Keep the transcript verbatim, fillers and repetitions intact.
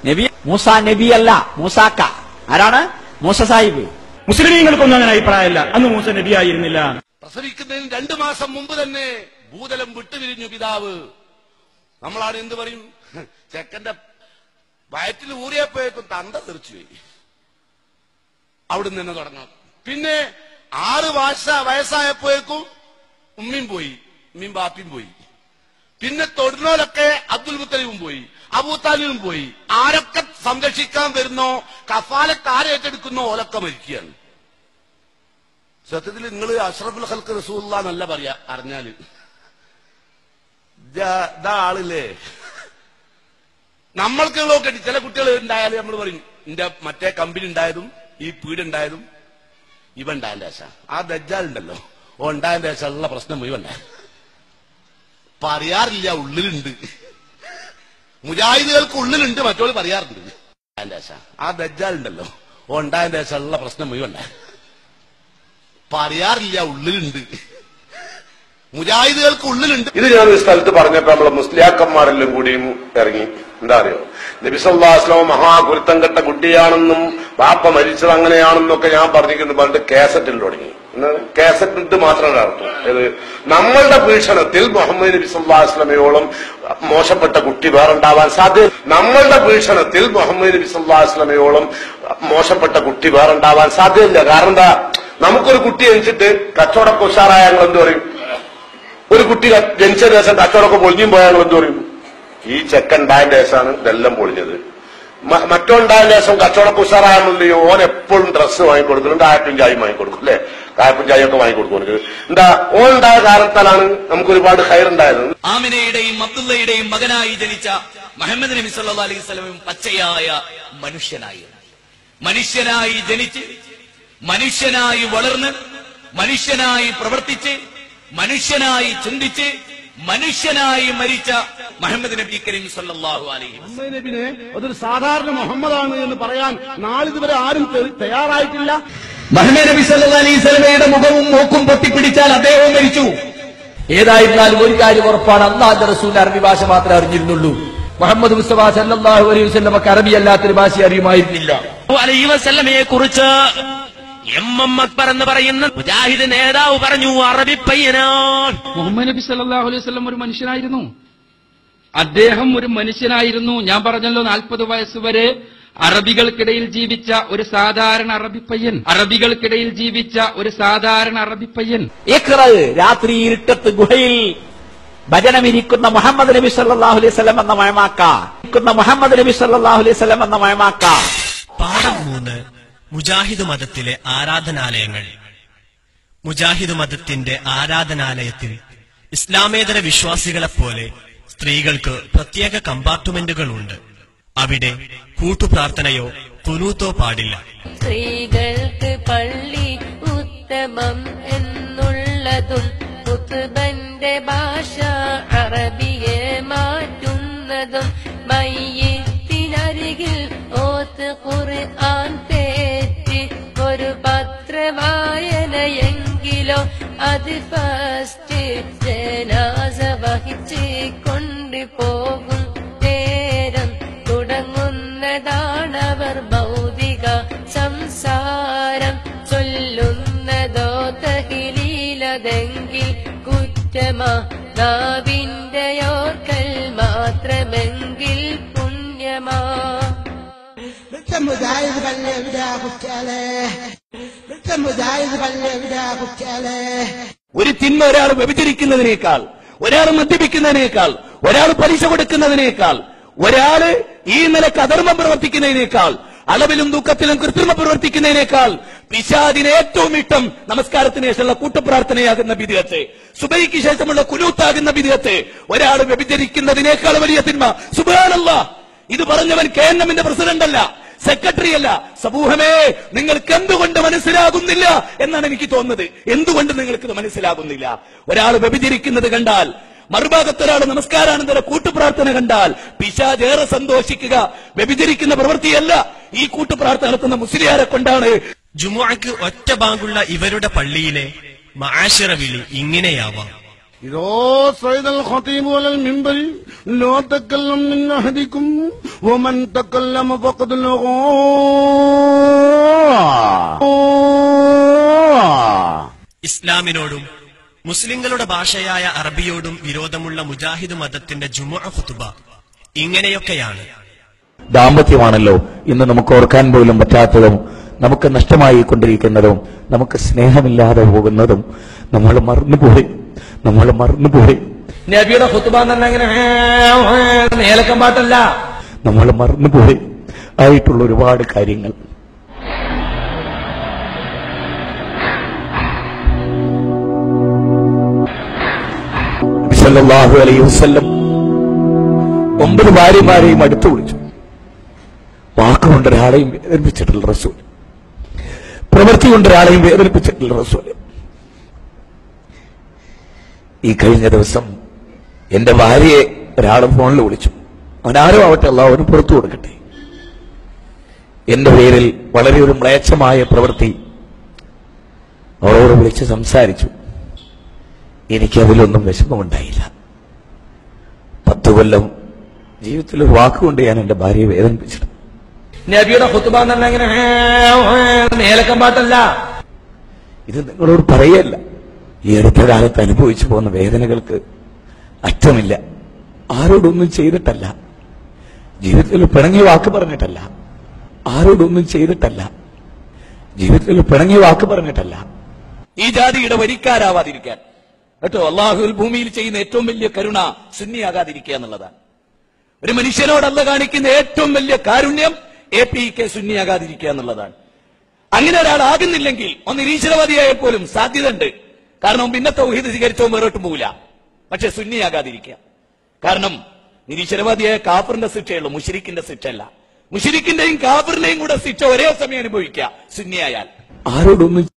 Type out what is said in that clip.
നബി മൂസ നബിയല്ല, മൂസാക്ക. ആരാണ്? മൂസ സാഹിബ്. മുസ്ലിമീങ്ങൾക്കൊന്നും അങ്ങനെ അഭിപ്രായമല്ല, അന്ന് മൂസ നബിയായിരുന്നില്ല. പ്രസവിക്കുന്നതിന് രണ്ടു മാസം മുമ്പ് തന്നെ ഭൂതലം വിട്ടുപിരിഞ്ഞു പിതാവ്. നമ്മളാണ് എന്ത് പറയും, ചെക്കന്റെ വയറ്റിൽ ഊറിയപ്പോഴേക്കും തന്ത തെറിച്ചുപോയി. അവിടുന്ന് തന്നെ തുടങ്ങാം. പിന്നെ ആറ് വയസ്സ വയസ്സായപ്പോഴേക്കും ഉമ്മയും പോയി, ഉമ്മയും ബാപ്പിയും പോയി. പിന്നെ തൊടുന്നോലൊക്കെ അബ്ദുൽ മുത്തലിബും പോയി, അബൂതാലിബും പോയി. ആരൊക്കെ സംരക്ഷിക്കാൻ വരുന്നോ, കഫാലത്ത് ആരേറ്റെടുക്കുന്നോ ഓലൊക്കെ മരിക്കുകയാണ്. സത്യത്തിൽ നിങ്ങൾ അഷ്റഫുൽ ഖൽഖ് റസൂലുള്ളാഹി എന്നല്ല പറയാ, അറിഞ്ഞാല് ഇതാ ആളില്ലേ. നമ്മൾക്ക് നോക്കട്ടെ, ചില കുട്ടികൾ ഉണ്ടായാലും നമ്മൾ പറയും എന്റെ മറ്റേ കമ്പനി ഉണ്ടായതും ഈ പീടുണ്ടായതും ഇവ ഉണ്ടായതിന്റെ ശേഷം. ആ ദജ്ജാലുണ്ടല്ലോ, ഓ ഉണ്ടായതിന്റെ ശേഷം ഉള്ള പ്രശ്നം മുഴുവൻ ഉണ്ടായി. പറയാറില്ല, ഉള്ളിലുണ്ട്. മുജാഹിദുകൾക്ക് ഉള്ളിലുണ്ട്, മറ്റോള് പറയാറുണ്ട്. അതിന്റെ ശേഷം ആ ദജ്ജാലുണ്ടല്ലോ, ഓ ഉണ്ടായതിന്റെ ശേഷം ഉള്ള പ്രശ്നം മുഴുവൻ ഉണ്ടായി. പറയാറില്ല, ഉള്ളിലുണ്ട്. മുജാഹിദുകൾക്ക് ഉള്ളിലുണ്ട്. ഇത് ഞാൻ ഒരു സ്ഥലത്ത് പറഞ്ഞപ്പോ നമ്മളെ മുസ്ലിയാക്കന്മാരെല്ലാം കൂടിയും ഇറങ്ങി. എന്താ അറിയോ, നബി സല്ലല്ലാഹു അലൈഹി വസല്ലം മഹാഗുരുത്തം കെട്ട കുട്ടിയാണെന്നും ബാപ്പ മരിച്ചത് അങ്ങനെയാണെന്നൊക്കെ ഞാൻ പറഞ്ഞിരിക്കുന്നു പറഞ്ഞിട്ട് കാസറ്റിൽ തുടങ്ങി. കാസറ്റ് ഇത് മാത്രമല്ല അർത്ഥം. ഇത് നമ്മളുടെ വീക്ഷണത്തിൽ മുഹമ്മദ് നബി സല്ലല്ലാഹു അലൈഹി വസല്ലമയോളം മോശപ്പെട്ട കുട്ടി വേറുണ്ടാവാൻ സാധ്യത. നമ്മളുടെ വീക്ഷണത്തിൽ മുഹമ്മദ് നബി സല്ലല്ലാഹു അലൈഹി വസല്ലമയോളം മോശപ്പെട്ട കുട്ടി വേറുണ്ടാവാൻ സാധ്യതയില്ല. കാരണം എന്താ, നമുക്കൊരു കുട്ടി ജനിച്ചിട്ട് കച്ചവടമൊക്കെ ഉഷാറായ ഞങ്ങൾ എന്ത് പറയും, ഒരു കുട്ടി ജനിച്ച ദിവസം കച്ചവടമൊക്കെ പൊളിഞ്ഞും പോയാൽ ഞങ്ങൾ എന്ത് പറയും, ഈ ചെക്കൻ ഉണ്ടായതിന്റെ ശേഷമാണ് ഇതെല്ലാം പൊളിഞ്ഞത്. മറ്റോണ്ടായതിന്റെ ശേഷം കച്ചവടമൊക്കെ ഉഷാറായാണല്ലോ, ഓൻ എപ്പോഴും ഡ്രസ്സ് വാങ്ങിക്കൊടുക്കുന്നുണ്ട്, കായപ്പും ചായയും വാങ്ങിക്കൊടുക്കും അല്ലെ, കായപ്പും ചായയൊക്കെ വാങ്ങിക്കൊടുക്കും. എന്താ, ഓൻ ഉണ്ടായ കാരണത്താലാണ് നമുക്ക് ഒരുപാട് ഹൈറുണ്ടായത്. ആമിനയുടെയും അബ്ദുള്ളയുടെയും മകനായി ജനിച്ച മുഹമ്മദ് നബി സല്ലല്ലാഹു അലൈഹി വസല്ലം പച്ചയായ മനുഷ്യനായി മനുഷ്യനായി ജനിച്ച് മനുഷ്യനായി വളർന്ന് മനുഷ്യനായി പ്രവർത്തിച്ച് മനുഷ്യനായി ചിന്തിച്ച് മനുഷ്യനായി മരിച്ച മുഹമ്മദ് നബി കരീം സല്ലല്ലാഹു അലൈഹി വസല്ലം. മുഹമ്മദ് നബിനെ അതൊരു സാധാരണ മുഹമ്മദാണ് എന്ന് പറയാൻ നാളിതുവരെ ആരും തയ്യാറായിട്ടില്ല. മുഹമ്മദ് നബി സല്ലല്ലാഹു അലൈഹി വസല്ലമയുടെ മുഖവും മൂക്കും പൊട്ടിപ്പിടിച്ചാൽ അദ്ദേഹവും മരിച്ചു. ഏതായിരുന്നാലും ഒരു കാര്യം ഉറപ്പാണ്, അല്ലാഹുവിന്റെ റസൂലിന്റെ അറബി ഭാഷ മാത്രമേ അറിഞ്ഞിരുന്നുള്ളൂ. മുഹമ്മദ് മുസ്തഫ സല്ലല്ലാഹു അലൈഹി വസല്ലമക്ക് അറബി അല്ലാത്തൊരു ഭാഷ അറിയുമായിരുന്നില്ല. അലൈഹി വസല്ലമയെ കുറിച്ച് എം എം അക്ബർ എന്ന് പറയുന്ന മുജാഹിദ് നേതാവ് പറഞ്ഞു, അറബി പയ്യനാണ്. മുഹമ്മദ് നബി സല്ലല്ലാഹു അലൈഹി വസല്ലം ഒരു മനുഷ്യനായിരുന്നു. അദ്ദേഹം ഒരു മനുഷ്യനായിരുന്നു. ഞാൻ പറഞ്ഞല്ലോ, നാൽപ്പത് വയസ്സുവരെ അറബികൾക്കിടയിൽ ജീവിച്ച ഒരു സാധാരണ അറബി പയ്യൻ. അറബികൾക്കിടയിൽ ജീവിച്ച ഒരു സാധാരണ അറബി പയ്യൻ. ഇഖ്റ, രാത്രി ഇരുട്ടത്ത് ഗുഹയിൽ ഭജനമിരിക്കുന്ന മുഹമ്മദ് നബി സല്ലല്ലാഹു അലൈഹി വസല്ലം എന്ന മഴമാക്ക ഇരിക്കുന്ന മുഹമ്മദ് നബി സല്ലല്ലാഹു അലൈഹി വസല്ലം എന്ന മഴമാക്ക. പാഠം മൂന്ന്, മുജാഹിദ് മതത്തിലെ ആരാധനാലയങ്ങൾ. മുജാഹിദ് മതത്തിന്റെ ആരാധനാലയത്തിൽ ഇസ്ലാമേതര വിശ്വാസികളെപ്പോലെ സ്ത്രീകൾക്ക് പ്രത്യേക കമ്പാർട്ട്മെന്റുകളുണ്ട്. അവിടെ കൂട്ടുപ്രാർത്ഥനയോ കുനൂത്തോ പാടില്ല. സ്ത്രീകൾക്ക് പള്ളി ഉത്തമം എന്നുള്ളതും ഖുത്ബന്റെ ഭാഷ അറബിയെ മാറ്റുന്നതും മയ്യിത്തിനരികിൽ ഓത്ത് ഖുർആൻ തേറ്റി ഒരു പത്രവായനയെങ്കിലോ അത് ഫസ്റ്റ് ജനാസ വഹിച്ച് കൊണ്ടുപോകും നേരം തുടങ്ങുന്നതാണവർ ഭൗതിക സംസാരം. ചൊല്ലുന്നതോ തഹ്ലീലതെങ്കിൽ കുറ്റമാ, നാവിന്റെയോർക്കൽ മാത്രമെങ്കിൽ പുണ്യമാ. മുജാഹിദ് പള്ളി എവിടെയാ കുട്ടിയാലേ, മുജാഹിദ് പള്ളി എവിടെയാ കുട്ടിയാലേ. ഒരു തിന്മ ഒരാൾ വ്യഭിചരിക്കുന്നതിനേക്കാൾ, ഒരാൾ മദ്യപിക്കുന്നതിനേക്കാൾ, ഒരാൾ പലിശ കൊടുക്കുന്നതിനേക്കാൾ, ഒരാള് ഈ നിലക്ക് അധർമ്മം പ്രവർത്തിക്കുന്നതിനേക്കാൾ, അളവിലും തൂക്കത്തിലും കൃത്രിമ പ്രവർത്തിക്കുന്നതിനേക്കാൾ പിശാചിന് ഏറ്റവും ഇഷ്ടം നമസ്കാരത്തിന് ശേഷമുള്ള കൂട്ടപ്രാർത്ഥനയാകുന്ന ബിദ്അത്ത്, സുബഹിക്ക് ശേഷമുള്ള കുനൂത്താകുന്ന ബിദ്അത്ത്. ഒരാൾ വ്യഭിചരിക്കുന്നതിനേക്കാൾ വലിയ തിന്മ. സുബ്ഹാനല്ലാഹ്, ഇത് പറഞ്ഞവൻ കെ എൻ എമ്മിന്റെ പ്രസിഡന്റ് അല്ല, സെക്രട്ടറി അല്ല. സമൂഹമേ, നിങ്ങൾക്ക് എന്തുകൊണ്ട് മനസ്സിലാകുന്നില്ല എന്നാണ് എനിക്ക് തോന്നുന്നത്. എന്തുകൊണ്ട് നിങ്ങൾക്ക് മനസ്സിലാകുന്നില്ല? ഒരാൾ വ്യഭിചരിക്കുന്നത് കണ്ടാൽ, മറുഭാഗത്ത് ഒരാൾ നമസ്കാരാനന്തര കൂട്ടുപ്രാർത്ഥന കണ്ടാൽ പിശാചേറെ സന്തോഷിക്കുക വ്യഭിചരിക്കുന്ന പ്രവൃത്തിയല്ല. ഈ കൂട്ടുപ്രാർത്ഥന നടത്തുന്ന മുസ്ലിയാരെ കൊണ്ടാണ്. ജുമുഅക്ക് ഒറ്റ ബാങ്കുള്ള ഇവരുടെ പള്ളിയിലെ മആശിറ വിളി ഇങ്ങനെയാവാം: إذا صعد الخطيب على المنبر لا تكلم من أحدكم ومن تكلم فقد لغى. ഇസ്ലാമിനോടും മുസ്ലിങ്ങളുടെ ഭാഷയായ അറബിയോടും വിരോധമുള്ള മുജാഹിദ് മതത്തിന്റെ ജുമുഅ ഖുതുബ ഇങ്ങനെയൊക്കെയാണ്. ദാമ്പത്യമാണല്ലോ ഇന്ന് നമുക്ക് ഓർക്കാൻ പോലും പറ്റാത്തതും നമുക്ക് നഷ്ടമായി കൊണ്ടിരിക്കുന്നതും നമുക്ക് സ്നേഹമില്ലാതെ പോകുന്നതും നമ്മൾ മറന്നുപോയി നമ്മൾ മറന്നുപോയി നബിയുടെ ഖുതുബ എങ്ങനെ മേലക്കം പാട്ടല്ല, നമ്മൾ മറന്നുപോയി ആയിട്ടുള്ള ഒരുപാട് കാര്യങ്ങൾ. സല്ലല്ലാഹു അലൈഹി വസല്ലം ഒമ്പത് ഭാര്യമാരെയും അടുത്തു വിളിച്ചു. വാക്കുകൊണ്ട് ഒരാളെയും വേദനിപ്പിച്ചിട്ടുള്ള റസൂൽ, പ്രവൃത്തി കൊണ്ട് ഒരാളെയും വേദനിപ്പിച്ചിട്ടുള്ള റസൂൽ. ഈ കഴിഞ്ഞ ദിവസം എന്റെ ഭാര്യയെ ഒരാളും ഫോണിൽ വിളിച്ചു. അവനാരോ ആവട്ടെ, അല്ലാഹു അവന് പുറത്തു കൊടുക്കട്ടെ. എന്റെ പേരിൽ വളരെ ഒരു മ്ലേച്ഛമായ പ്രവൃത്തി അവളോട് വിളിച്ച് സംസാരിച്ചു. എനിക്കതിലൊന്നും വിഷമമുണ്ടായില്ല. പത്തു കൊല്ലം ജീവിതത്തിൽ ഒരു വാക്കുകൊണ്ട് ഞാൻ എന്റെ ഭാര്യയെ വേദനിപ്പിച്ചിട്ടുണ്ട്. നബിയുടെ ഖുതുബ എങ്ങനെ മേലക്കം പാട്ടല്ല. ഇത് നിങ്ങളോട് പറയല്ല. ഈ അടുത്ത കാലത്ത് അനുഭവിച്ചു പോകുന്ന വേദനകൾക്ക് അറ്റമില്ല. ആരോടൊന്നും ചെയ്തിട്ടല്ല, ജീവിതത്തിൽ പിണങ്ങിയ വാക്ക് പറഞ്ഞിട്ടല്ല, ആരോടൊന്നും ചെയ്തിട്ടല്ല, ജീവിതത്തിൽ പിണങ്ങിയ വാക്ക് പറഞ്ഞിട്ടല്ല. ഈ ജാതിയുടെ വരിക്കാരാവാതിരിക്കാൻ കേട്ടോ. അള്ളാഹുൽ ഭൂമിയിൽ ചെയ്യുന്ന ഏറ്റവും വലിയ കരുണ സുന്നിയാകാതിരിക്കുക എന്നുള്ളതാണ്. ഒരു മനുഷ്യനോടല്ല കാണിക്കുന്ന ഏറ്റവും വലിയ കാരുണ്യം എ പി കെ സുന്നിയാകാതിരിക്കുക എന്നുള്ളതാണ്. അങ്ങനെ ഒരാളാകുന്നില്ലെങ്കിൽ ഒന്ന് നിരീശ്വരവാദിയായാൽ പോലും സാധ്യത ഉണ്ട്. കാരണം പിന്നെ തൗഹീദ് സ്വീകരിച്ചോ വേറോട്ടും പോകില്ല. പക്ഷെ സുന്നിയാകാതിരിക്കുക. കാരണം നിരീശ്വരവാദിയായ കാഫറിന്റെ ശിക്ഷയുള്ളൂ, മുശ്രിക്കിന്റെ ശിക്ഷയല്ല. മുശ്രിക്കിന്റെയും കാഫറിന്റെയും കൂടെ ശിക്ഷ ഒരേ സമയം അനുഭവിക്കുക സുന്നിയായാൽ. ആരോടൊന്നും